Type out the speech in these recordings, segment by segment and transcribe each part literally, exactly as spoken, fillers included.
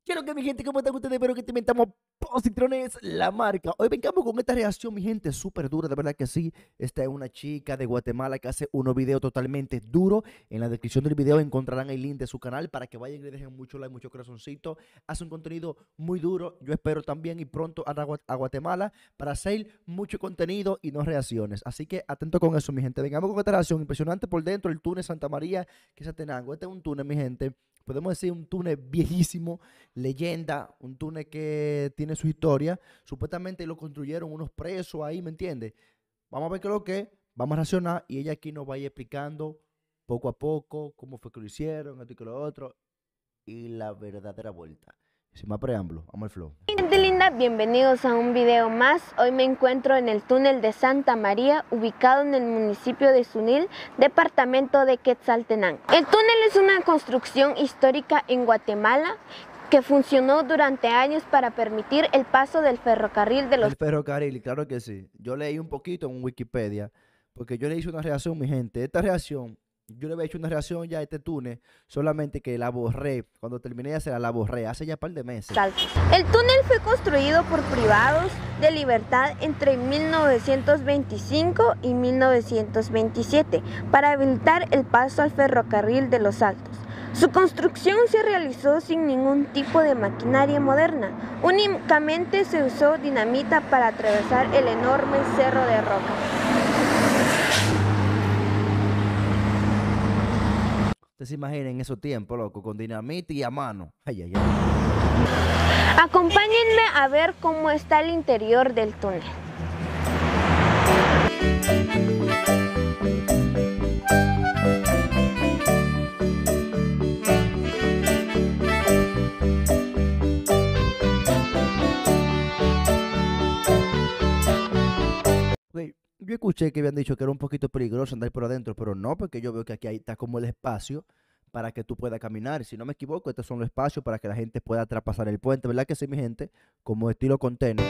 Quiero que mi gente, ¿cómo están ustedes? Espero que te inventamos Positrones, la marca. Hoy vengamos con esta reacción, mi gente, súper dura, de verdad que sí. Esta es una chica de Guatemala que hace unos videos totalmente duros. En la descripción del video encontrarán el link de su canal para que vayan y le dejen mucho like, mucho corazoncito. Hace un contenido muy duro. Yo espero también y pronto a, Gua- a Guatemala para hacer mucho contenido y no reacciones. Así que atento con eso, mi gente. Vengamos con esta reacción impresionante por dentro. El túnel Santa María, que es Atenango. Este es un túnel, mi gente. Podemos decir un túnel viejísimo, leyenda, un túnel que tiene su historia. Supuestamente lo construyeron unos presos ahí, ¿me entiendes? Vamos a ver qué es lo que es, vamos a racionar y ella aquí nos va a ir explicando poco a poco cómo fue que lo hicieron, esto y que lo otro, y la verdadera vuelta. Sin más preámbulo, vamos al flow. Gente linda, bienvenidos a un video más. Hoy me encuentro en el túnel de Santa María, ubicado en el municipio de Sunil, departamento de Quetzaltenango. El túnel es una construcción histórica en Guatemala que funcionó durante años para permitir el paso del ferrocarril de los... El ferrocarril, claro que sí. Yo leí un poquito en Wikipedia, porque yo le hice una reacción, mi gente. Esta reacción, yo le había hecho una reacción ya a este túnel, solamente que la borré. Cuando terminé de hacerla, la borré hace ya un par de meses. Saltos. El túnel fue construido por privados de libertad entre mil novecientos veinticinco y mil novecientos veintisiete para habilitar el paso al ferrocarril de los Altos. Su construcción se realizó sin ningún tipo de maquinaria moderna. Únicamente se usó dinamita para atravesar el enorme cerro de roca. Ustedes se imaginan en esos tiempos, loco, con dinamita y a mano. Ay, ay, ay. Acompáñenme a ver cómo está el interior del túnel. Güey, yo escuché que habían dicho que era un poquito peligroso andar por adentro, pero no, porque yo veo que aquí hay- está como el espacio para que tú puedas caminar. Y si no me equivoco, estos son los espacios para que la gente pueda traspasar el puente, ¿verdad que sí, mi gente? Como estilo container.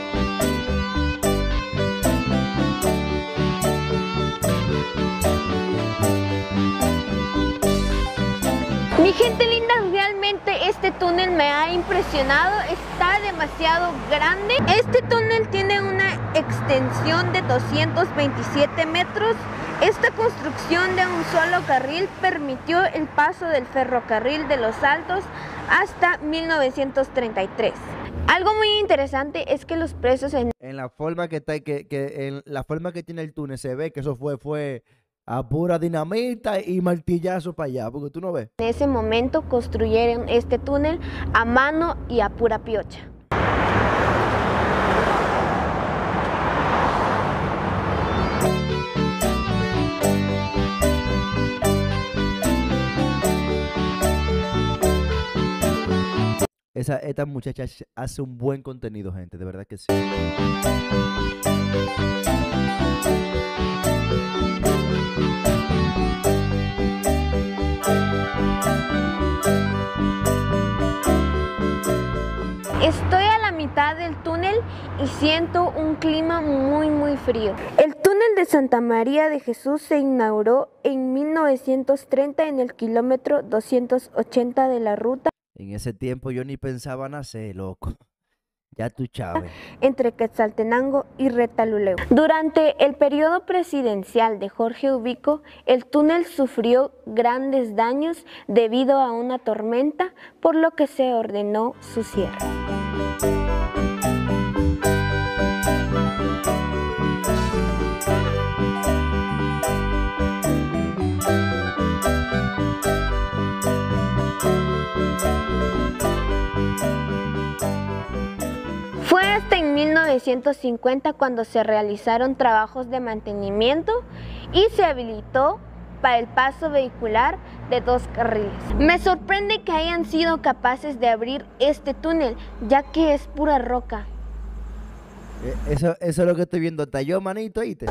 Mi gente linda, realmente este túnel me ha impresionado, está demasiado grande. Este túnel tiene una extensión de doscientos veintisiete metros. Esta construcción de un solo carril permitió el paso del ferrocarril de los Altos hasta mil novecientos treinta y tres. Algo muy interesante es que los presos en En la forma que está, que, que en la forma que tiene el túnel se ve que eso fue, fue a pura dinamita y martillazo para allá, porque tú no ves. ese momento construyeron este túnel a mano y a pura piocha. Esa, esta muchacha hace un buen contenido, gente, de verdad que sí. Estoy a la mitad del túnel y siento un clima muy muy frío. El túnel de Santa María de Jesús se inauguró en mil novecientos treinta en el kilómetro doscientos ochenta de la ruta En ese tiempo yo ni pensaba nacer, loco. Ya tú, Chávez. entre Quetzaltenango y Retaluleu. Durante el periodo presidencial de Jorge Ubico, el túnel sufrió grandes daños debido a una tormenta, por lo que se ordenó su cierre. Fue hasta en mil novecientos cincuenta cuando se realizaron trabajos de mantenimiento y se habilitó para el paso vehicular de dos carriles. Me sorprende que hayan sido capaces de abrir este túnel, ya que es pura roca. Eh, Eso, eso es lo que estoy viendo hasta yo, manito, ¿oíste?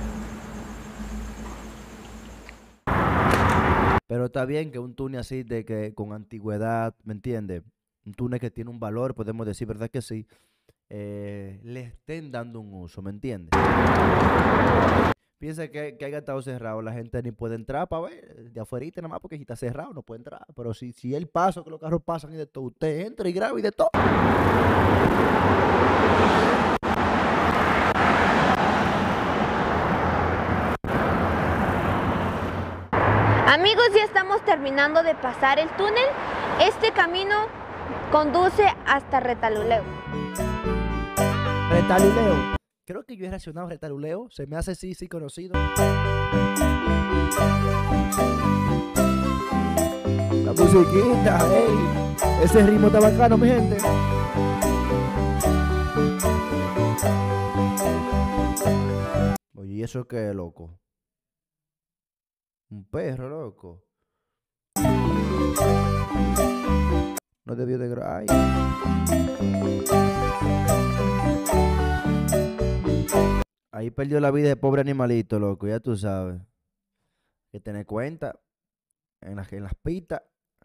Pero está bien que un túnel así de que con antigüedad, ¿me entiendes? Un túnel que tiene un valor, podemos decir, ¿verdad que sí? Eh, le estén dando un uso, ¿me entiendes? Piensa que, que haya estado cerrado, la gente ni puede entrar para ver, de afuera nada más, porque si está cerrado no puede entrar. Pero si, si el paso, que los carros pasan y de todo, usted entra y graba y de todo. Amigos, ya estamos terminando de pasar el túnel. Este camino conduce hasta Retaluleu. Retaluleu. Creo que yo he reaccionado a Retaluleu. Se me hace sí, sí conocido. La musiquita, ey. Ese ritmo está bacano, mi gente. Oye, ¿y eso qué es, loco? Un perro, loco. No debió de grabar. Ahí perdió la vida de pobre animalito, loco, ya tú sabes. Hay que tener cuenta en las, en las pistas.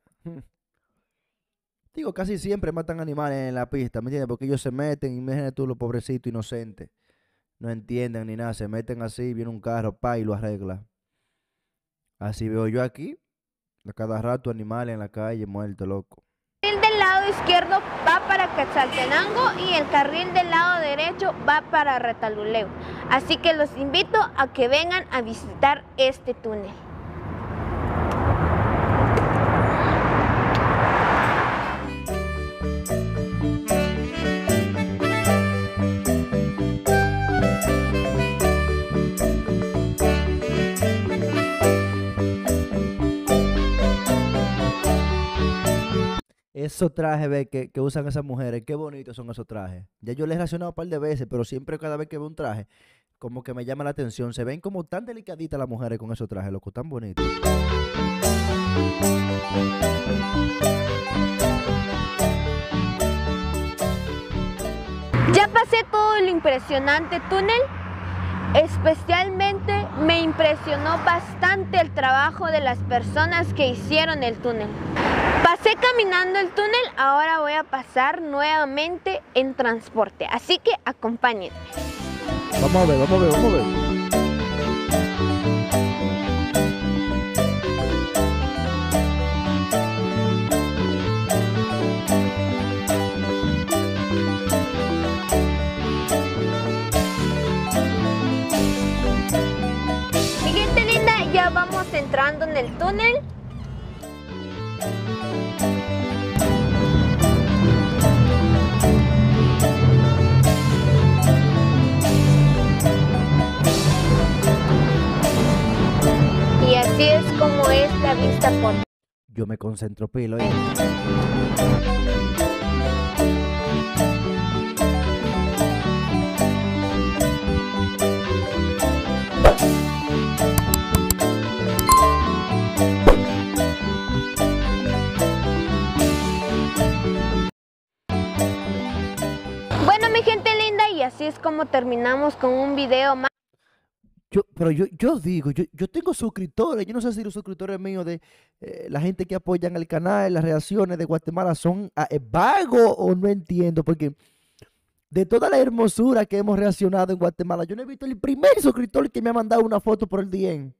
Digo, casi siempre matan animales en la pista, ¿me entiendes? Porque ellos se meten, imagínate tú, los pobrecitos inocentes. No entienden ni nada, se meten así, viene un carro, pa, y lo arregla. Así veo yo aquí, a cada rato animales en la calle, muertos, loco. El carril del lado izquierdo va para Quetzaltenango y el carril del lado derecho va para Retaluleu. Así que los invito a que vengan a visitar este túnel. Esos trajes, ve, que, que usan esas mujeres, qué bonitos son esos trajes. Ya yo les he reaccionado un par de veces, pero siempre cada vez que veo un traje, como que me llama la atención. Se ven como tan delicaditas las mujeres con esos trajes, loco, tan bonitos. Ya pasé todo el impresionante túnel. Especialmente me impresionó bastante el trabajo de las personas que hicieron el túnel. Pasé caminando el túnel, ahora voy a pasar nuevamente en transporte, así que acompáñenme. Vamos a ver, vamos a ver, vamos a ver. Mi gente linda, ya vamos entrando en el túnel. Y así es como es la vista por... Yo me concentro, pilo. ¿eh? Bueno, mi gente linda, y así es como terminamos con un video más. Yo, pero yo, yo digo, yo, yo tengo suscriptores, yo no sé si los suscriptores míos de eh, la gente que apoyan el canal, las reacciones de Guatemala son ah, eh, vagos o no entiendo, porque de toda la hermosura que hemos reaccionado en Guatemala, yo no he visto el primer suscriptor que me ha mandado una foto por el D M.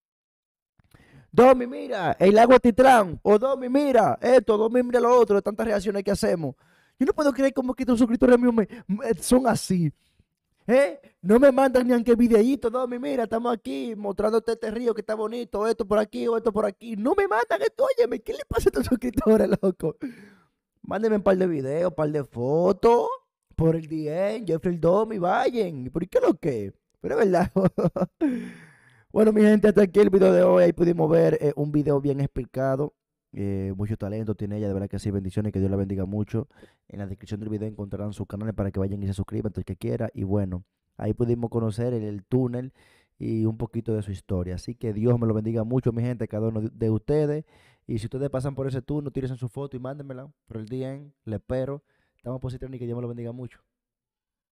Domi, mira, el lago Titrán, o Domi, mira, esto, Domi, mira lo otro, de tantas reacciones que hacemos. Yo no puedo creer como que estos suscriptores míos me, me- son así. ¿Eh? No me mandan ni aunque videíto, no, mi mira, estamos aquí mostrándote este río que está bonito, esto por aquí o esto por aquí. No me mandan esto, óyeme, ¿qué le pasa a estos suscriptores, loco? Mándenme un par de videos, un par de fotos por el D M, Jeffrey el Domi, vayan. ¿Por qué lo que? Pero es verdad. Bueno, mi gente, hasta aquí el video de hoy. Ahí pudimos ver eh, un video bien explicado. Eh, mucho talento tiene ella, de verdad que sí, bendiciones, que Dios la bendiga mucho. En la descripción del video encontrarán sus canales para que vayan y se suscriban, todo el que quiera. Y bueno, ahí pudimos conocer el, el túnel y un poquito de su historia. Así que Dios me lo bendiga mucho, mi gente, cada uno de, de ustedes. Y si ustedes pasan por ese túnel, tírense su foto y mándenmela por el D M, le espero. Estamos positivos y que Dios me lo bendiga mucho.